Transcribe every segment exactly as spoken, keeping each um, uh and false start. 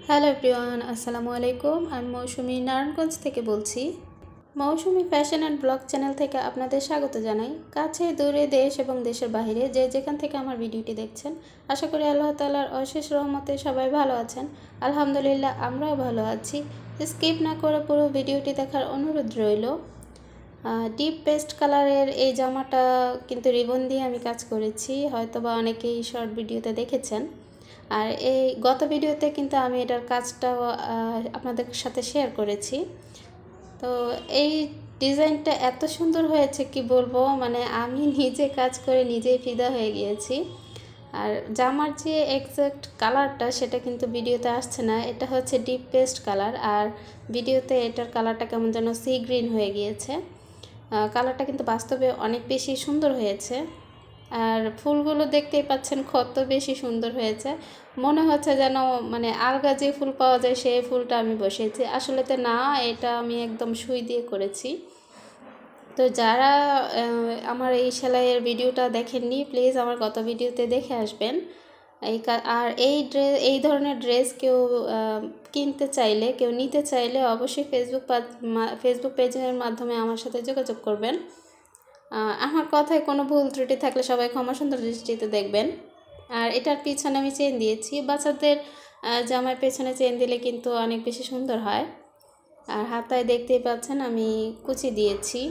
Hello everyone, আসসালামু আলাইকুম। আমি মৌসুমি নারায়ণগঞ্জ থেকে বলছি। Moushumi fashion and blog channel থেকে আপনাদের স্বাগত জানাই। কাছে দূরে দেশ এবং দেশের বাইরে যে যেখান থেকে আমার ভিডিওটি দেখছেন, আশা করি আল্লাহ তাআলার অশেষ রহমতে সবাই ভালো আছেন। আলহামদুলিল্লাহ, আমরাও ভালো আছি। স্কিপ না করে পুরো ভিডিওটি দেখার অনুরোধ রইল। ডিপ পেস্ট কালারের এই জামাটা কিন্তু রিবন দিয়ে আমি কাজ করেছি, হয়তোবা অনেকেই শর্ট ভিডিওতে দেখেছেন। আর এই গত ভিডিওতে কিন্তু আমি এটার কাজটাও আপনাদের সাথে শেয়ার করেছি। তো এই ডিজাইনটা এত সুন্দর হয়েছে কি বলবো, মানে আমি নিজে কাজ করে নিজেই ফিদা হয়ে গিয়েছি। আর জামার যে এক্সাক্ট কালারটা সেটা কিন্তু ভিডিওতে আসছে না, এটা হচ্ছে ডিপ পেস্ট কালার, আর ভিডিওতে এটার কালারটা কেমন যেন সি গ্রিন হয়ে গিয়েছে। কালারটা কিন্তু বাস্তবে অনেক বেশি সুন্দর হয়েছে। আর ফুলগুলো দেখতেই পাচ্ছেন কত বেশি সুন্দর হয়েছে, মনে হচ্ছে যেন মানে আলগা যে ফুল পাওয়া যায় সেই ফুলটা আমি বসিয়েছি, আসলে তো না, এটা আমি একদম সুই দিয়ে করেছি। তো যারা আমার এই সেলাইয়ের ভিডিওটা দেখেননি, প্লিজ আমার গত ভিডিওতে দেখে আসবেন। এই আর এই ড্রেস এই ধরনের ড্রেস কেউ কিনতে চাইলে, কেউ নিতে চাইলে অবশ্যই ফেসবুক ফেসবুক পেজের মাধ্যমে আমার সাথে যোগাযোগ করবেন। আমার কথায় কোনো ভুল ত্রুটি থাকলে সবাই ক্ষমা সুন্দর দৃষ্টিতে দেখবেন। আর এটার পিছনে আমি চেন দিয়েছি, বাচ্চাদের জামার পেছনে চেন দিলে কিন্তু অনেক বেশি সুন্দর হয়। আর হাতায় দেখতেই পাচ্ছেন আমি কুচি দিয়েছি।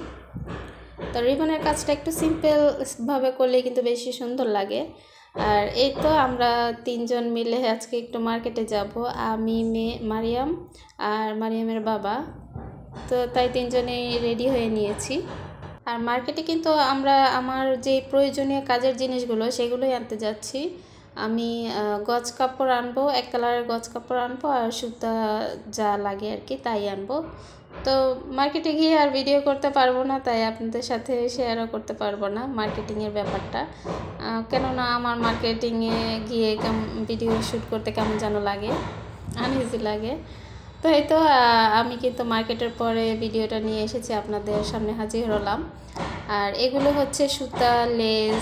তো রিবনের কাজটা একটু সিম্পলভাবে করলে কিন্তু বেশি সুন্দর লাগে। আর এই তো আমরা তিনজন মিলে আজকে একটু মার্কেটে যাব, আমি, মেয়ে মারিয়াম আর মারিয়ামের বাবা। তো তাই তিনজনেই রেডি হয়ে নিয়েছি। আর মার্কেটে কিন্তু আমরা আমার যে প্রয়োজনীয় কাজের জিনিসগুলো সেগুলোই আনতে যাচ্ছি। আমি গজ কাপড় আনবো, এক কালারের গজ কাপড় আনবো, আর সুতা যা লাগে আর কি তাই আনবো। তো মার্কেটে গিয়ে আর ভিডিও করতে পারবো না, তাই আপনাদের সাথে শেয়ারও করতে পারবো না মার্কেটিংয়ের ব্যাপারটা, কেননা আমার মার্কেটিংয়ে গিয়ে কেমন ভিডিও শ্যুট করতে কেমন যেন লাগে, আনইজি লাগে। তো এই তো আমি কিন্তু মার্কেটের পরে ভিডিওটা নিয়ে এসেছি, আপনাদের সামনে হাজির হলাম। আর এগুলো হচ্ছে সুতা, লেস,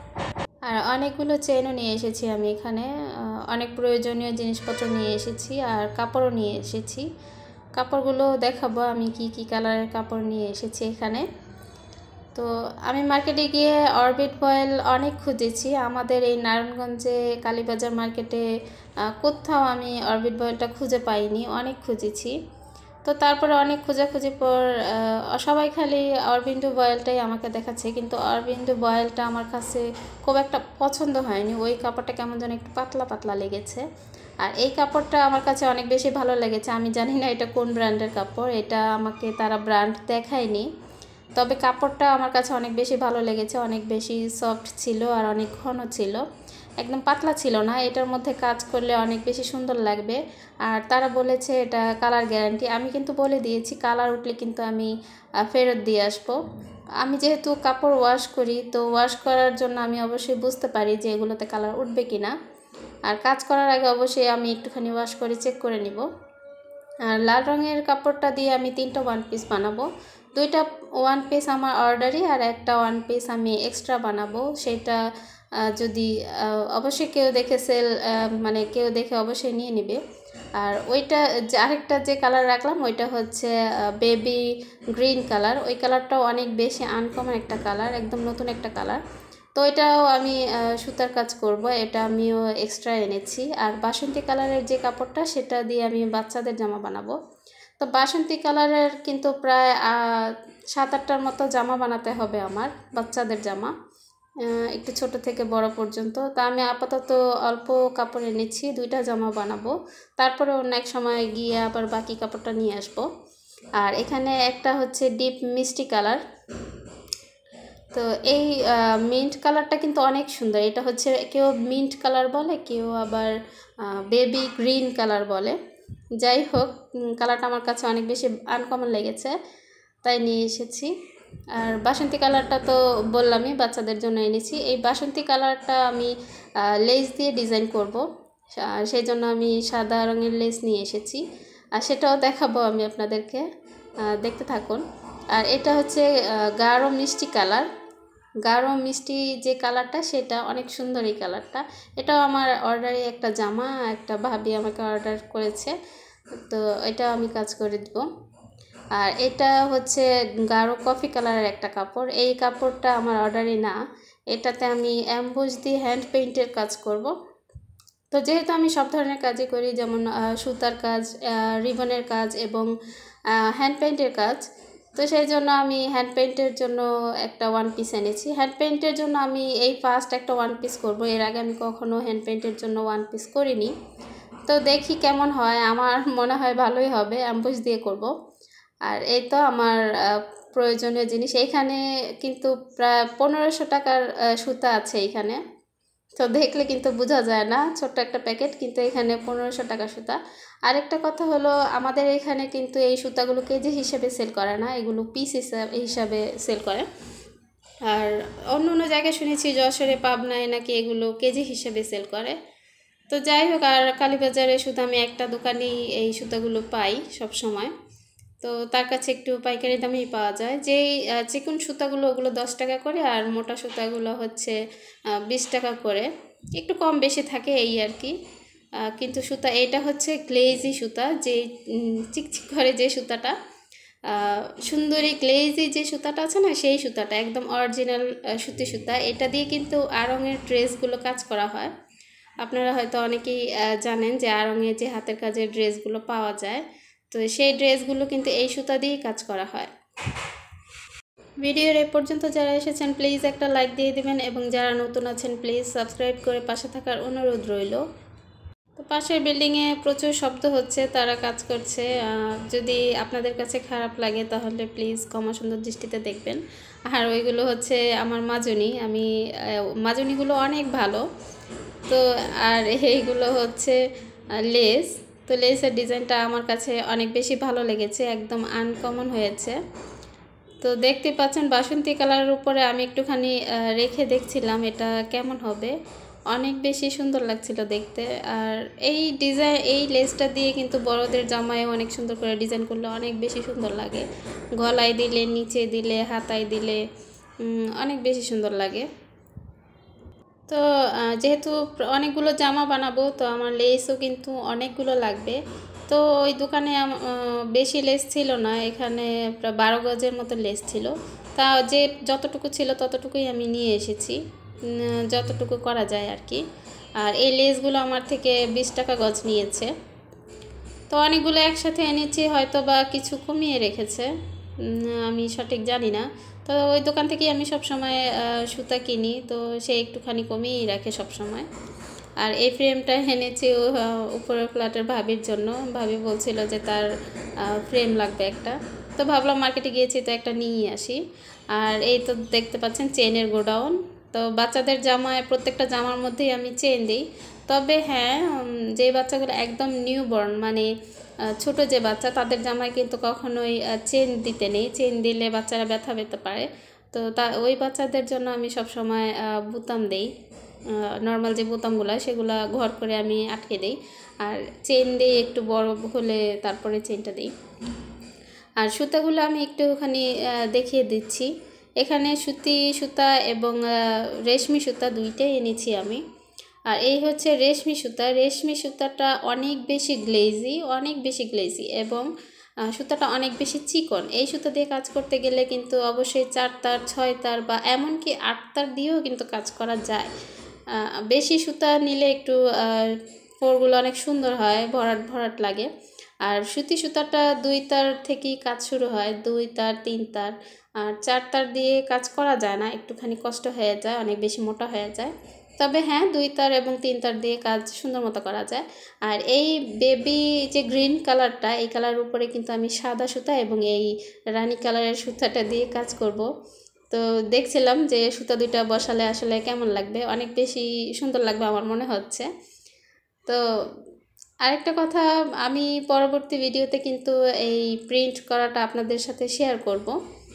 আর অনেকগুলো চেনও নিয়ে এসেছি আমি এখানে। অনেক প্রয়োজনীয় জিনিসপত্র নিয়ে এসেছি, আর কাপড়ও নিয়ে এসেছি। কাপড়গুলো দেখাবো আমি কি কি কালারের কাপড় নিয়ে এসেছি এখানে। তো আমি মার্কেটে গিয়ে অরবিট ফয়েল অনেক খুঁজেছি, আমাদের এই নারায়ণগঞ্জে কালীবাজার মার্কেটে কোথাও আমি অরবিট ফয়েলটা খুঁজে পাইনি, অনেক খুঁজেছি। তো তারপরে অনেক খোঁজাখুঁজি পর সবাই খালি অরবিন্দু বয়েলটাই আমাকে দেখাচ্ছে, কিন্তু অরবিন্দু বয়েলটা আমার কাছে খুব একটা পছন্দ হয়নি, ওই কাপড়টা কেমন যেন একটু পাতলা পাতলা লেগেছে। আর এই কাপড়টা আমার কাছে অনেক বেশি ভালো লেগেছে, আমি জানি না এটা কোন ব্র্যান্ডের কাপড়, এটা আমাকে তারা ব্র্যান্ড দেখায়নি, তবে কাপড়টা আমার কাছে অনেক বেশি ভালো লেগেছে। অনেক বেশি সফট ছিল আর অনেক ঘন ছিল, একদম পাতলা ছিল না। এটার মধ্যে কাজ করলে অনেক বেশি সুন্দর লাগবে। আর তারা বলেছে এটা কালার গ্যারান্টি, আমি কিন্তু বলে দিয়েছি কালার উঠলে কিন্তু আমি ফেরত দিয়ে আসবো। আমি যেহেতু কাপড় ওয়াশ করি, তো ওয়াশ করার জন্য আমি অবশ্যই বুঝতে পারি যে এগুলোতে কালার উঠবে কি না। আর কাজ করার আগে অবশ্যই আমি একটুখানি ওয়াশ করে চেক করে নিব। আর লাল রঙের কাপড়টা দিয়ে আমি তিনটা ওয়ান পিস বানাবো, দুইটা ওয়ান পিস আমার অর্ডারই, আর একটা ওয়ান পিস আমি এক্সট্রা বানাবো। সেটা যদি অবশ্যই কেউ দেখে সেল মানে কেউ দেখে অবশ্যই নিয়ে নেবে। আর ওইটা আরেকটা যে কালার রাখলাম ওইটা হচ্ছে বেবি গ্রিন কালার, ওই কালারটাও অনেক বেশি আনকমন একটা কালার, একদম নতুন একটা কালার। তো এটাও আমি সুতার কাজ করব, এটা আমিও এক্সট্রা এনেছি। আর বাসন্তী কালারের যে কাপড়টা সেটা দিয়ে আমি বাচ্চাদের জামা বানাবো। তো বাসন্তী কালারের কিন্তু প্রায় সাত আটটার মতো জামা বানাতে হবে আমার, বাচ্চাদের জামা, একটু ছোট থেকে বড় পর্যন্ত। তো আমি আপাতত অল্প কাপড় এনেছি, দুইটা জামা বানাবো, তারপরে অন্য এক সময় গিয়ে আবার বাকি কাপড়টা নিয়ে আসবো। আর এখানে একটা হচ্ছে ডিপ মিষ্টি কালার, তো এই মিন্ট কালারটা কিন্তু অনেক সুন্দর। এটা হচ্ছে কেউ মিন্ট কালার বলে, কেউ আবার বেবি গ্রিন কালার বলে। যাই হোক, কালারটা আমার কাছে অনেক বেশি আনকমন লেগেছে, তাই নিয়ে এসেছি। আর বাসন্তী কালারটা তো বললামই বাচ্চাদের জন্য এনেছি। এই বাসন্তী কালারটা আমি লেস দিয়ে ডিজাইন করব, সেই জন্য আমি সাদা রঙের লেস নিয়ে এসেছি, আর সেটাও দেখাবো আমি আপনাদেরকে, দেখতে থাকুন। আর এটা হচ্ছে গাঢ় মিষ্টি কালার, গাঢ় মিষ্টি যে কালারটা সেটা অনেক সুন্দর এই কালারটা। এটাও আমার অর্ডারে একটা জামা একটা ভাবি আমাকে অর্ডার করেছে, তো এটা আমি কাজ করে দেব। আর এটা হচ্ছে গাঢ় কফি কালারের একটা কাপড়, এই কাপড়টা আমার অর্ডারে না, এটাতে আমি অ্যাম্বুশ দিয়ে হ্যান্ড পেইন্টের কাজ করব। তো যেহেতু আমি সব ধরনের কাজই করি, যেমন সুতার কাজ, রিবনের কাজ এবং হ্যান্ড পেইন্টের কাজ, তো সেই জন্য আমি হ্যান্ড পেইন্টের জন্য একটা ওয়ান পিস এনেছি। হ্যান্ড পেইন্টের জন্য আমি এই ফার্স্ট একটা ওয়ান পিস করব, এর আগে আমি কখনো হ্যান্ড পেইন্টের জন্য ওয়ান পিস করিনি। তো দেখি কেমন হয়, আমার মনে হয় ভালোই হবে, অ্যাম্বুশ দিয়ে করব। আর এই তো আমার প্রয়োজনীয় জিনিস, এইখানে কিন্তু প্রায় পনেরোশো টাকার সুতা আছে এইখানে, তো দেখলে কিন্তু বোঝা যায় না, ছোট্ট একটা প্যাকেট, কিন্তু এখানে পনেরোশো টাকা সুতা। আরেকটা কথা হলো, আমাদের এখানে কিন্তু এই সুতাগুলো কেজি হিসেবে সেল করে না, এগুলো পিস হিসাবে সেল করে। আর অন্য অন্য জায়গায় শুনেছি যশোরে, পাবনায় নাকি এগুলো কেজি হিসেবে সেল করে। তো যাই হোক, আর কালীবাজারে শুধু আমি একটা দোকানেই এই সুতাগুলো পাই সব সময়, তো তার কাছে একটু পাইকারি দামেই পাওয়া যায়। যেই চিকন সুতাগুলো ওগুলো দশ টাকা করে, আর মোটা সুতাগুলো হচ্ছে বিশ টাকা করে, একটু কম বেশি থাকে এই আর কি। কিন্তু সুতা এটা হচ্ছে গ্লেজি সুতা, যে চিকচিক করে যে সুতাটা, সুন্দরী গ্লেজি যে সুতাটা আছে না, সেই সুতাটা একদম অরিজিনাল সুতি সুতা। এটা দিয়ে কিন্তু আড়ঙের ড্রেসগুলো কাজ করা হয়। আপনারা হয়তো অনেকেই জানেন যে আড়ঙের যে হাতের কাজের ড্রেসগুলো পাওয়া যায়, তো সেই ড্রেসগুলো কিন্তু এই সুতা দিয়েই কাজ করা হয়। ভিডিওর এ পর্যন্ত যারা এসেছেন প্লিজ একটা লাইক দিয়ে দেবেন, এবং যারা নতুন আছেন প্লিজ সাবস্ক্রাইব করে পাশে থাকার অনুরোধ রইল। তো পাশের বিল্ডিংয়ে প্রচুর শব্দ হচ্ছে, তারা কাজ করছে, যদি আপনাদের কাছে খারাপ লাগে তাহলে প্লিজ ক্ষমা সুন্দর দৃষ্টিতে দেখবেন। আর ওইগুলো হচ্ছে আমার মাজনি, আমি মাজনিগুলো অনেক ভালো। তো আর এইগুলো হচ্ছে লেস, তো লেসের ডিজাইনটা আমার কাছে অনেক বেশি ভালো লেগেছে, একদম আনকমন হয়েছে। তো দেখতে পাচ্ছেন বাসন্তী কালারের উপরে আমি একটুখানি রেখে দেখছিলাম এটা কেমন হবে, অনেক বেশি সুন্দর লাগছিল দেখতে। আর এই ডিজাইন এই লেসটা দিয়ে কিন্তু বড়দের জামায় অনেক সুন্দর করে ডিজাইন করলে অনেক বেশি সুন্দর লাগে, গলায় দিলে, নিচে দিলে, হাতায় দিলে অনেক বেশি সুন্দর লাগে। তো যেহেতু অনেকগুলো জামা বানাবো, তো আমার লেসও কিন্তু অনেকগুলো লাগবে। তো ওই দোকানে বেশি লেস ছিল না, এখানে প্রায় বারো গজের মতো লেস ছিল, তা যে যতটুকু ছিল ততটুকুই আমি নিয়ে এসেছি, যতটুকু করা যায় আর কি। আর এই লেসগুলো আমার থেকে বিশ টাকা গজ নিয়েছে, তো অনেকগুলো একসাথে এনেছি, হয়তো বা কিছু কমিয়ে রেখেছে, আমি সঠিক জানি না। তো ওই দোকান থেকেই আমি সব সময় সুতা কিনি, তো সে একটুখানি কমিয়েই রাখে সব সময়। আর এই ফ্রেমটা এনেছি উপরের ফ্ল্যাটের ভাবির জন্য, ভাবি বলছিল যে তার ফ্রেম লাগবে একটা, তো ভাবলাম মার্কেটে গিয়েছি তো একটা নিয়ে আসি। আর এই তো দেখতে পাচ্ছেন চেনের গোডাউন, তো বাচ্চাদের জামায় প্রত্যেকটা জামার মধ্যেই আমি চেন দিই। তবে হ্যাঁ, যে বাচ্চাগুলো একদম নিউবর্ন মানে ছোট যে বাচ্চা, তাদের জামায় কিন্তু কখনোই চেন দিতে নেই, চেন দিলে বাচ্চারা ব্যথা পেতে পারে। তো তা ওই বাচ্চাদের জন্য আমি সব সময় বোতাম দেই, নর্মাল যে বোতামগুলো সেগুলো ঘর করে আমি আটকে দিই, আর চেন দিয়ে একটু বড় হলে তারপরে চেনটা দিই। আর সুতাগুলো আমি একটুখানি দেখিয়ে দিচ্ছি, এখানে সুতি সুতা এবং রেশমি সুতা দুইটাই এনেছি আমি। আর এই হচ্ছে রেশমি সুতা, রেশমি সুতাটা অনেক বেশি গ্লেজি, অনেক বেশি গ্লেজি এবং সুতাটা অনেক বেশি চিকন। এই সুতা দিয়ে কাজ করতে গেলে কিন্তু অবশ্যই চার তার, ছয় তার বা এমনকি আট তার দিয়েও কিন্তু কাজ করা যায়। বেশি সুতা নিলে একটু ফোরগুলো অনেক সুন্দর হয়, ভরাট ভরাট লাগে। আর সুতি সুতাটা দুই তার থেকেই কাজ শুরু হয়, দুই তার, তিন তার, আর চার তার দিয়ে কাজ করা যায় না, একটুখানি কষ্ট হয়ে যায়, অনেক বেশি মোটা হয়ে যায়। তবে হ্যাঁ, দুই তার এবং তিন তার দিয়ে কাজ সুন্দর মতো করা যায়। আর এই বেবি যে গ্রিন কালারটা, এই কালারের উপরে কিন্তু আমি সাদা সুতা এবং এই রানী কালারের সুতাটা দিয়ে কাজ করব। তো দেখছিলাম যে সুতা দুইটা বসালে আসলে কেমন লাগবে, অনেক বেশি সুন্দর লাগবে আমার মনে হচ্ছে। তো আরেকটা কথা, আমি পরবর্তী ভিডিওতে কিন্তু এই প্রিন্ট করাটা আপনাদের সাথে শেয়ার করব,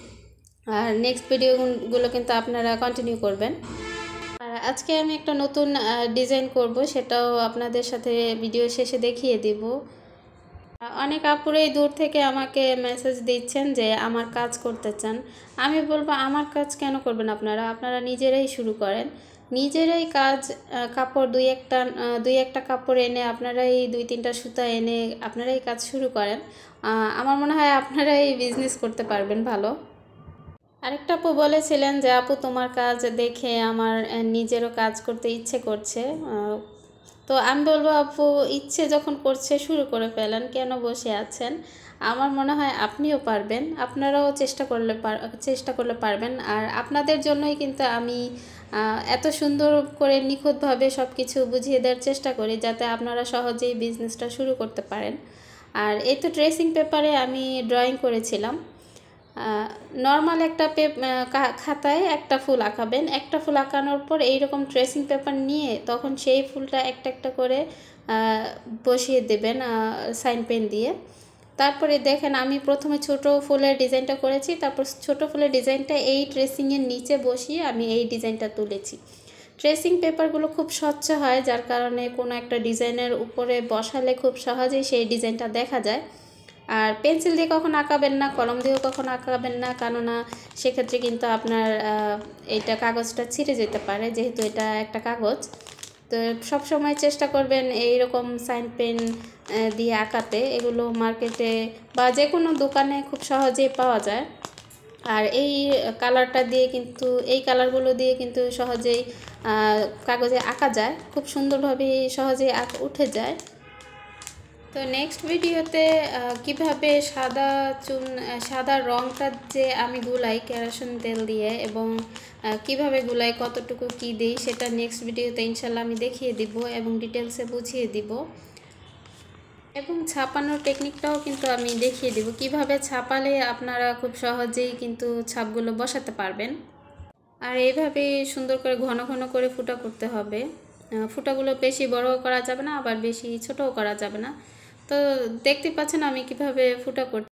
আর নেক্সট ভিডিওগুলো কিন্তু আপনারা কন্টিনিউ করবেন। আর আজকে আমি একটা নতুন ডিজাইন করব, সেটাও আপনাদের সাথে ভিডিও শেষে দেখিয়ে দেব। অনেক আপুরাই দূর থেকে আমাকে মেসেজ দিচ্ছেন যে আমার কাজ করতে চান। আমি বলবো আমার কাজ কেন করবেন আপনারা? আপনারা নিজেরাই শুরু করেন। নিজেরাই কাজ, কাপড় দুই একটা দুই একটা কাপড় এনে আপনারাই দুই তিনটা সুতা এনে আপনারাই কাজ শুরু করেন। আমার মনে হয় আপনারাই বিজনেস করতে পারবেন ভালো। আরেকটা আপু বলেছিলেন যে আপু তোমার কাজ দেখে আমার নিজেরও কাজ করতে ইচ্ছে করছে। তো আমি বলবো আপু ইচ্ছে যখন করছে শুরু করে ফেলেন, কেন বসে আছেন? আমার মনে হয় আপনিও পারবেন, আপনারাও চেষ্টা করলে চেষ্টা করলে পারবেন। আর আপনাদের জন্যই কিন্তু আমি এত সুন্দর করে নিখুঁতভাবে সব কিছু বুঝিয়ে দেওয়ার চেষ্টা করি যাতে আপনারা সহজেই বিজনেসটা শুরু করতে পারেন। আর এই তো ড্রেসিং পেপারে আমি ড্রয়িং করেছিলাম। নর্মাল একটা খাতায় একটা ফুল আঁকাবেন। একটা ফুল আঁকানোর পর এইরকম ট্রেসিং পেপার নিয়ে তখন সেই ফুলটা একটা একটা করে বসিয়ে দেবেন সাইন পেন দিয়ে। তারপরে দেখেন আমি প্রথমে ছোট ফুলের ডিজাইনটা করেছি, তারপর ছোট ফুলের ডিজাইনটা এই ট্রেসিংয়ের নিচে বসিয়ে আমি এই ডিজাইনটা তুলেছি। ট্রেসিং পেপারগুলো খুব স্বচ্ছ হয়, যার কারণে কোনো একটা ডিজাইনের উপরে বসালে খুব সহজেই সেই ডিজাইনটা দেখা যায়। আর পেন্সিল দিয়ে কখন আঁকাবেন না, কলম দিয়েও কখন আঁকাবেন না, কেননা সেক্ষেত্রে কিন্তু আপনার এইটা কাগজটা ছিঁড়ে যেতে পারে, যেহেতু এটা একটা কাগজ। তো সব সময় চেষ্টা করবেন এইরকম সাইন পেন দিয়ে আঁকাতে। এগুলো মার্কেটে বা যে কোনো দোকানে খুব সহজেই পাওয়া যায়। আর এই কালারটা দিয়ে কিন্তু এই কালারগুলো দিয়ে কিন্তু সহজেই কাগজে আঁকা যায়, খুব সুন্দরভাবে সহজেই আঁকা উঠে যায়। তো নেক্সট ভিডিওতে কিভাবে সাদা চুন সাদা রঙটা যে আমি গুলাই কেরোসিন তেল দিয়ে এবং কিভাবে গুলাই, কতটুকু কি দিই, সেটা নেক্সট ভিডিওতে ইনশাল্লাহ আমি দেখিয়ে দিব এবং ডিটেলসে বুঝিয়ে দিব। এবং ছাপানোর টেকনিকটাও কিন্তু আমি দেখিয়ে দিব, কিভাবে ছাপালে আপনারা খুব সহজেই কিন্তু ছাপগুলো বসাতে পারবেন। আর এইভাবে সুন্দর করে ঘন ঘন করে ফুটা করতে হবে। ফুটাগুলো বেশি বড় করা যাবে না, আবার বেশি ছোটও করা যাবে না। তো দেখতে পাচ্ছেন আমি কিভাবে ফুটা করছি।